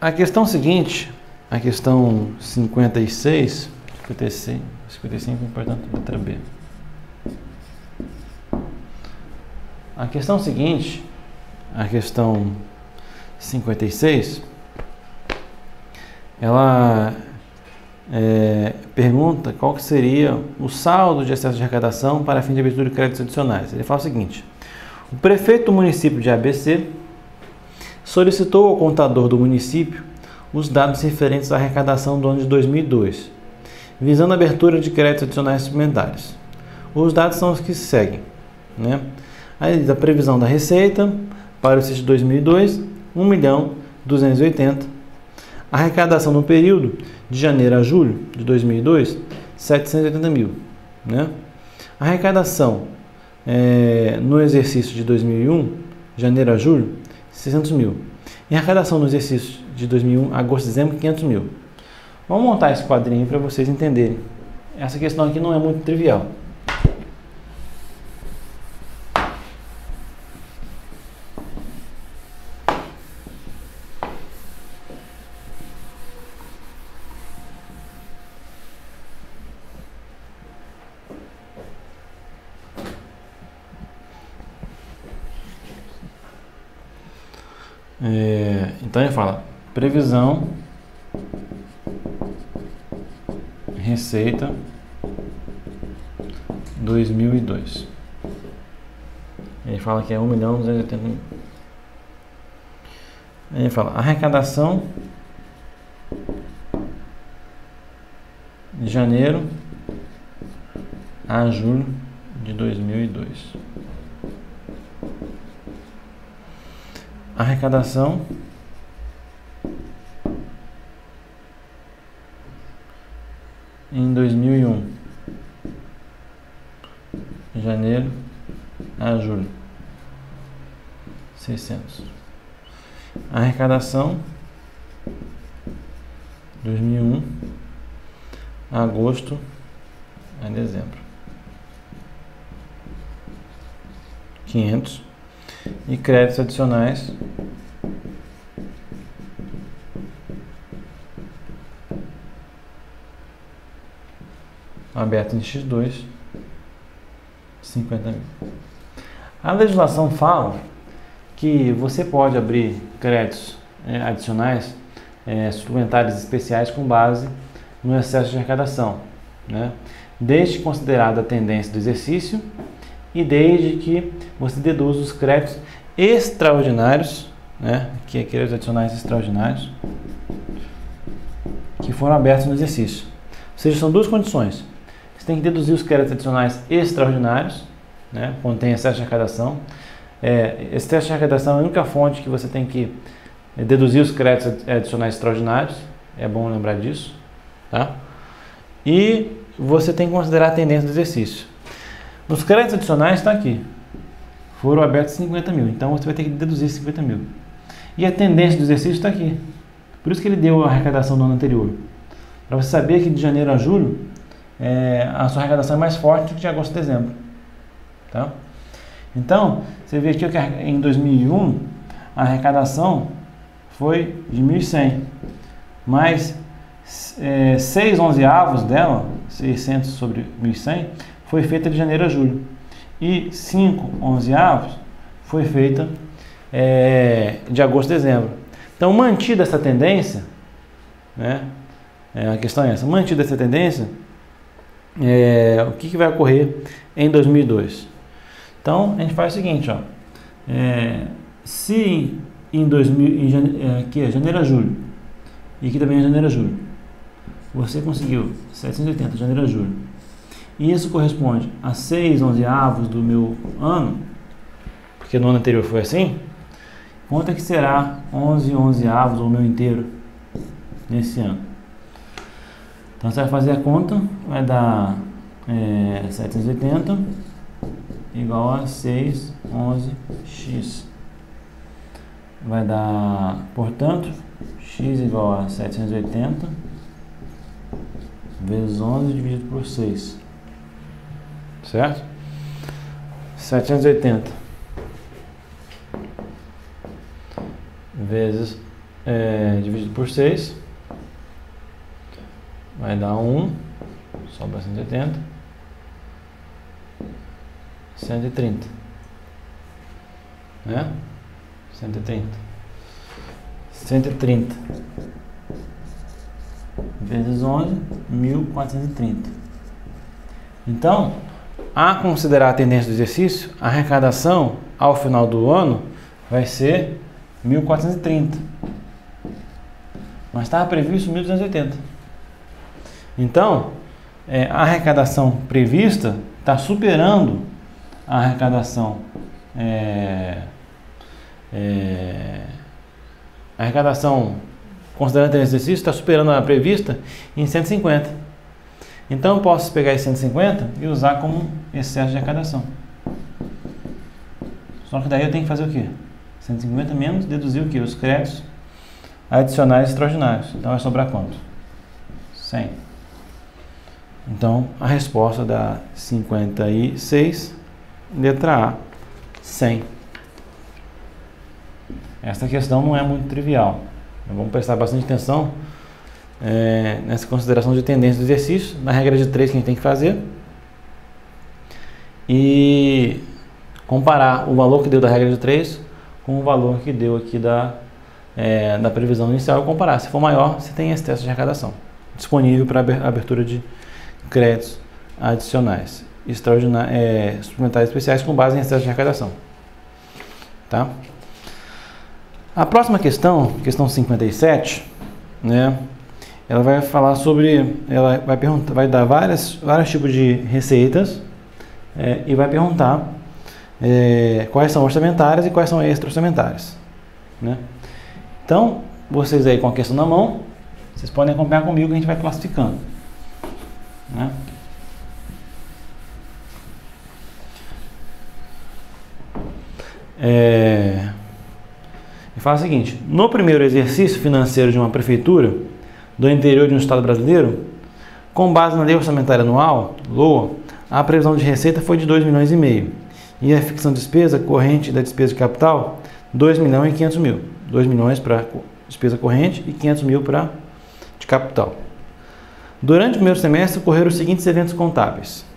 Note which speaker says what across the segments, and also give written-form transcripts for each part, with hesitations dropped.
Speaker 1: A questão seguinte, a questão 56, 55, portanto, letra B. A questão seguinte, a questão 56, ela pergunta qual que seria o saldo de excesso de arrecadação para fim de abertura de créditos adicionais. Ele fala o seguinte: o prefeito do município de ABC solicitou ao contador do município os dados referentes à arrecadação do ano de 2002, visando a abertura de créditos adicionais suplementares. Os dados são os que se seguem, né? Aí, a previsão da receita para o exercício de 2002, 1.280.000. A arrecadação no período de janeiro a julho de 2002, 780.000, né? A arrecadação no exercício de 2001, janeiro a julho, 600.000. E a arrecadação no exercício de 2001, agosto a dezembro, 500.000. Vamos montar esse quadrinho para vocês entenderem. Essa questão aqui não é muito trivial. Então ele fala previsão, receita 2002. Ele fala que é 1.280.000. Ele fala arrecadação de janeiro a julho de 2002. Arrecadação em 2001, janeiro a julho, 600. Arrecadação 2001, agosto a dezembro, 500. E créditos adicionais aberto em X2, 50.000. A legislação fala que você pode abrir créditos adicionais suplementares especiais com base no excesso de arrecadação, né? Desde considerada a tendência do exercício e desde que você deduza os créditos extraordinários, né, que é créditos adicionais extraordinários, que foram abertos no exercício. Ou seja, são duas condições. Você tem que deduzir os créditos adicionais extraordinários, né, quando tem excesso de arrecadação. Esse excesso de arrecadação é a única fonte que você tem que deduzir os créditos adicionais extraordinários. É bom lembrar disso, tá? E você tem que considerar a tendência do exercício. Nos créditos adicionais está aqui. Foram abertos 50.000. Então você vai ter que deduzir 50.000. E a tendência do exercício está aqui. Por isso que ele deu a arrecadação do ano anterior. Para você saber que de janeiro a julho a sua arrecadação é mais forte do que de agosto a dezembro. Tá? Então, você vê aqui que em 2001 a arrecadação foi de 1.100. Mais 6/11 dela, 600 sobre 1.100, foi feita de janeiro a julho. E 5/11 foi feita de agosto a dezembro. Então, mantida essa tendência, né, a questão é essa, mantida essa tendência, o que vai ocorrer em 2002? Então, a gente faz o seguinte, ó, se em aqui é janeiro a julho, e aqui também é janeiro a julho, você conseguiu 780 de janeiro a julho, e isso corresponde a 6/11 do meu ano, porque no ano anterior foi assim, quanto é que será 11/11 do meu inteiro nesse ano? Então você vai fazer a conta, vai dar 780 igual a 6/11x. Vai dar, portanto, x igual a 780 vezes 11 dividido por 6. Certo? 780 vezes dividido por 6 vai dar 1, sobra 180, 130, né? 130 vezes 11, 1430. Então, a considerar a tendência do exercício, a arrecadação ao final do ano vai ser 1430. Mas estava previsto 1280. Então, a arrecadação prevista está superando a arrecadação a arrecadação, considerando o exercício, está superando a prevista em 150. Então eu posso pegar esse 150 e usar como excesso de arrecadação. Só que daí eu tenho que fazer o quê? 150 menos deduzir o quê? Os créditos adicionais extraordinários. Então vai sobrar quanto? 100. Então a resposta dá 56, letra A, 100. Essa questão não é muito trivial. Vamos prestar bastante atenção nessa consideração de tendência do exercício, na regra de 3 que a gente tem que fazer, e comparar o valor que deu da regra de 3 com o valor que deu aqui da previsão inicial e comparar. Se for maior, você tem excesso de arrecadação disponível para abertura de créditos adicionais, suplementares especiais com base em excesso de arrecadação. Tá? A próxima questão, questão 57, né, ela vai falar sobre, ela vai perguntar, vai dar vários tipos de receitas e vai perguntar quais são orçamentárias e quais são extra-orçamentárias, né? Então, vocês aí com a questão na mão, vocês podem acompanhar comigo que a gente vai classificando, né? E fala o seguinte: no primeiro exercício financeiro de uma prefeitura do interior de um estado brasileiro, com base na lei orçamentária anual, LOA, a previsão de receita foi de 2,5 milhões e a ficção de despesa corrente da despesa de capital 2.500.000. 2 milhões para despesa corrente e 500 mil para de capital. Durante o primeiro semestre ocorreram os seguintes eventos contábeis: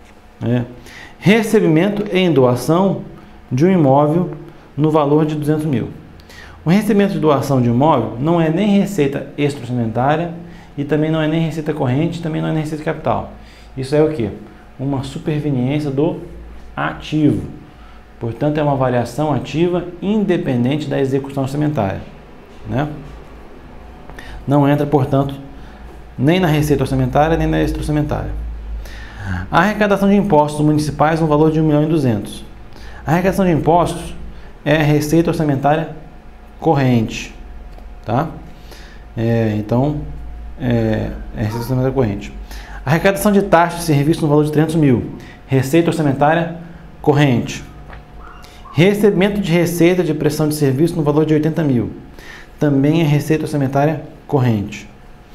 Speaker 1: recebimento em doação de um imóvel no valor de 200 mil. O recebimento de doação de imóvel não é nem receita extra-orçamentária e também não é nem receita corrente, também não é nem receita de capital. Isso é o quê? Uma superveniência do ativo. Portanto, é uma variação ativa independente da execução orçamentária, né? Não entra, portanto, nem na receita orçamentária nem na extra-orçamentária. A arrecadação de impostos municipais no valor de 1.200.000. A arrecadação de impostos é receita orçamentária corrente, tá? Então, receita orçamentária corrente. A arrecadação de taxas de serviço no valor de 300 mil, receita orçamentária corrente. Recebimento de receita de prestação de serviço no valor de 80 mil, também é receita orçamentária corrente.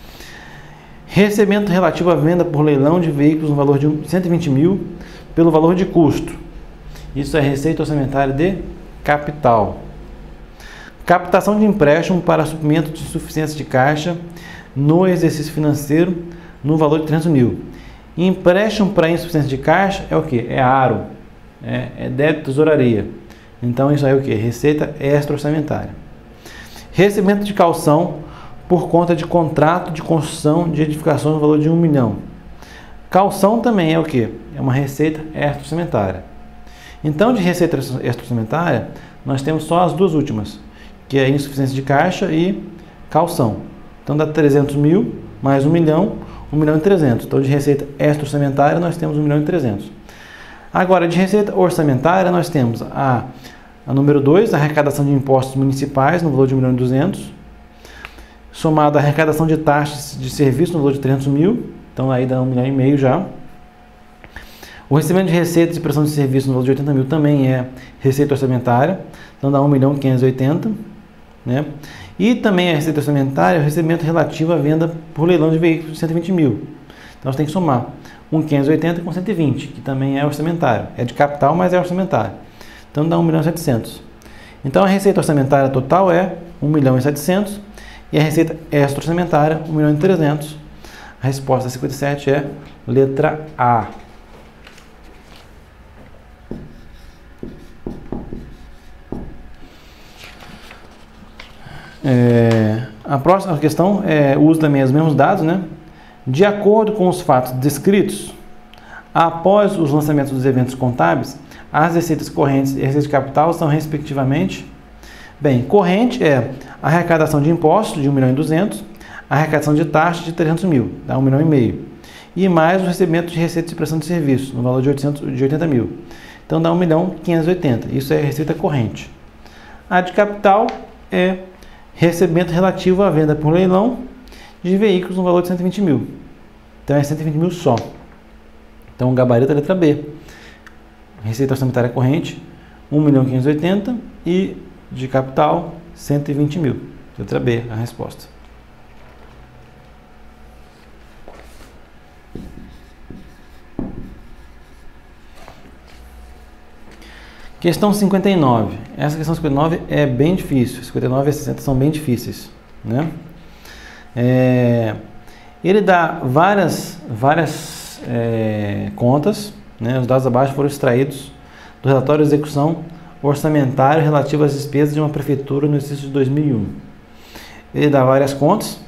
Speaker 1: Recebimento relativo à venda por leilão de veículos no valor de 120 mil pelo valor de custo, isso é receita orçamentária de capital. Captação de empréstimo para suprimento de insuficiência de caixa no exercício financeiro no valor de 300 mil. Empréstimo para insuficiência de caixa é o que? É aro, é débito tesouraria. Então isso aí é o que? Receita extra-orçamentária. Recebimento de calção por conta de contrato de construção de edificações no valor de 1 milhão. Calção também é o que? É uma receita extra-orçamentária. Então, de receita extra-orçamentária, nós temos só as duas últimas, que é insuficiência de caixa e calção. Então, dá 300 mil mais 1 milhão, 1 milhão e 300. Então, de receita extra-orçamentária, nós temos 1 milhão e 300. Agora, de receita orçamentária, nós temos a número 2, a arrecadação de impostos municipais no valor de 1 milhão e 200, somado à arrecadação de taxas de serviço no valor de 300 mil, então aí dá 1 milhão e meio já. O recebimento de receitas de prestação de serviço no valor de 80 mil também é receita orçamentária, então dá 1 milhão e 580, né? E também a receita orçamentária é o recebimento relativo à venda por leilão de veículos de 120 mil. Então você tem que somar 580 com 120, que também é orçamentário. É de capital, mas é orçamentário. Então dá 1 milhão e 700. Então a receita orçamentária total é 1 milhão e 700 E a receita extra-orçamentária, 1.300.000. A resposta 57 é letra A. A próxima questão é o uso também dos mesmos dados, né? De acordo com os fatos descritos, após os lançamentos dos eventos contábeis, as receitas correntes e receita de capital são respectivamente... Bem, corrente é a arrecadação de impostos de 1.200.000, a arrecadação de taxas de 300.000, dá 1,5 milhão, e mais o recebimento de receita de prestação de serviço, no valor de 80.000. Então dá 1.580.000, isso é receita corrente. A de capital é recebimento relativo à venda por leilão de veículos no valor de 120.000. Então é 120.000 só. Então o gabarito é a letra B. Receita orçamentária corrente, 1.580.000 e de capital, 120.000. Letra B, a resposta. Questão 59. Essa questão 59 é bem difícil. 59 e 60 são bem difíceis, né? Ele dá várias contas, né? Os dados abaixo foram extraídos do relatório de execução orçamentário relativo às despesas de uma prefeitura no exercício de 2001. Ele dá várias contas,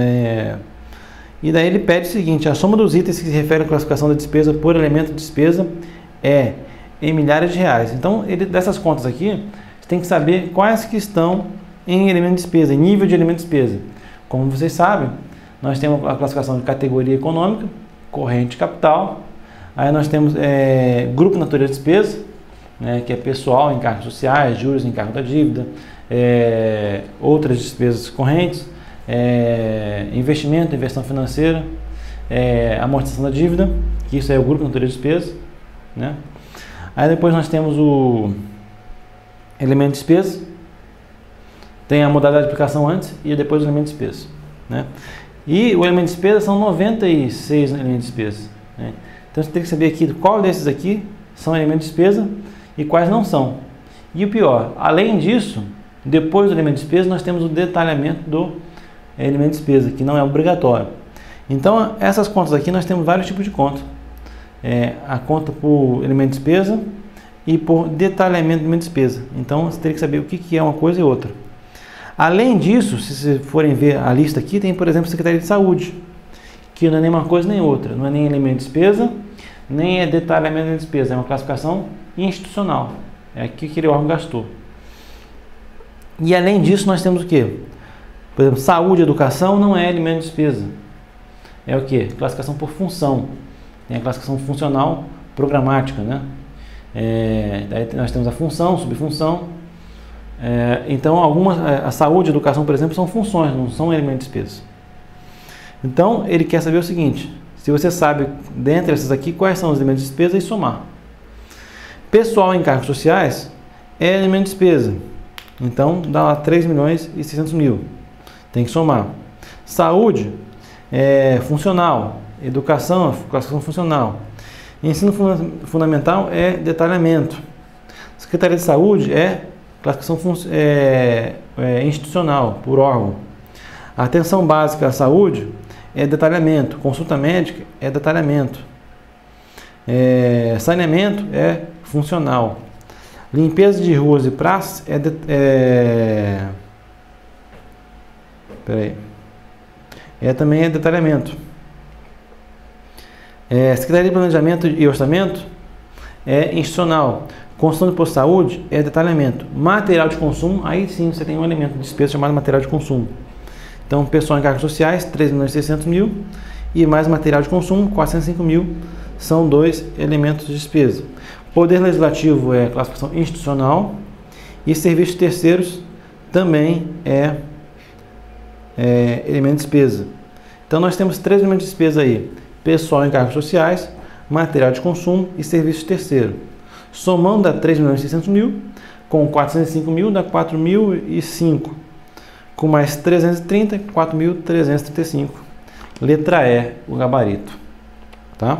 Speaker 1: e daí ele pede o seguinte: a soma dos itens que se referem à classificação da despesa por elemento de despesa é em milhares de reais. Então, dessas contas aqui, você tem que saber quais que estão em elemento de despesa, em nível de elemento de despesa. Como vocês sabem, nós temos a classificação de categoria econômica, corrente capital, aí nós temos grupo natureza de despesa, né, que é pessoal, encargos sociais, juros, encargo da dívida, outras despesas correntes, investimento, inversão financeira, amortização da dívida, que isso é o grupo natureza de despesa, né? Aí depois nós temos o elemento de despesa, tem a modalidade de aplicação antes e depois o elemento de despesa, né? E o elemento de despesa são 96 elementos de despesa, né? Então você tem que saber aqui qual desses aqui são elementos de despesa e quais não são. E o pior, além disso, depois do elemento de despesa nós temos o detalhamento do elemento de despesa, que não é obrigatório. Então essas contas aqui nós temos vários tipos de conta. A conta por elemento de despesa e por detalhamento do elemento de despesa. Então você tem que saber o que é uma coisa e outra. Além disso, se vocês forem ver a lista aqui, tem, por exemplo, Secretaria de Saúde, que não é nem uma coisa nem outra, não é nem elemento de despesa, nem é detalhamento de despesa, é uma classificação institucional. É aqui que aquele órgão gastou. E além disso, nós temos o quê? Por exemplo, saúde e educação não é elemento de despesa. É o quê? Classificação por função. Tem a classificação funcional programática, né? Daí nós temos a função, subfunção. Então, a saúde e a educação, por exemplo, são funções, não são elementos de despesa. Então, ele quer saber o seguinte: se você sabe, dentre essas aqui, quais são os elementos de despesa e somar. Pessoal em encargos sociais é elemento de despesa. Então, dá lá 3.600.000. Tem que somar. Saúde é funcional. Educação, classificação funcional. Ensino fundamental é detalhamento. Secretaria de Saúde é classificação institucional, por órgão. Atenção básica à saúde é detalhamento. Consulta médica é detalhamento. Saneamento é funcional. Limpeza de ruas e praças também é detalhamento. Secretaria de Planejamento e Orçamento é institucional. Construção de posto de saúde é detalhamento. Material de consumo, aí sim você tem um elemento de despesa chamado material de consumo. Então, pessoal em encargos sociais, 3.600.000 e mais material de consumo, 405.000, são dois elementos de despesa. Poder Legislativo é classificação institucional e serviços terceiros também é elemento de despesa. Então, nós temos três elementos de despesa aí: pessoal em encargos sociais, material de consumo e serviços terceiros. Somando dá 3.600.000, com 405.000 dá 4.005, com mais 330, 4.335. Letra E, o gabarito. Tá?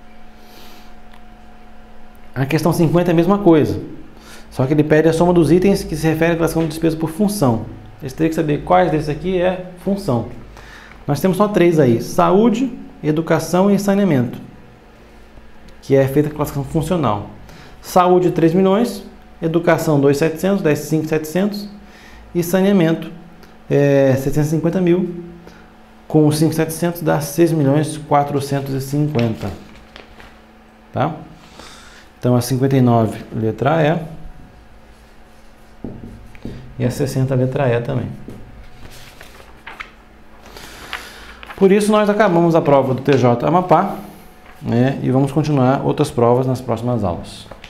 Speaker 1: A questão 50 é a mesma coisa, só que ele pede a soma dos itens que se refere à classificação de despesa por função. Eles teriam que saber quais desses aqui é função. Nós temos só 3 aí: saúde, educação e saneamento, que é feita a classificação funcional. Saúde, 3 milhões, educação, 2.700, dá 5.700, e saneamento, 750 mil, com 5.700 dá 6.450.000. Tá? Então, a 59, letra E, e a 60, letra E também. Por isso, nós acabamos a prova do TJ Amapá, né, e vamos continuar outras provas nas próximas aulas.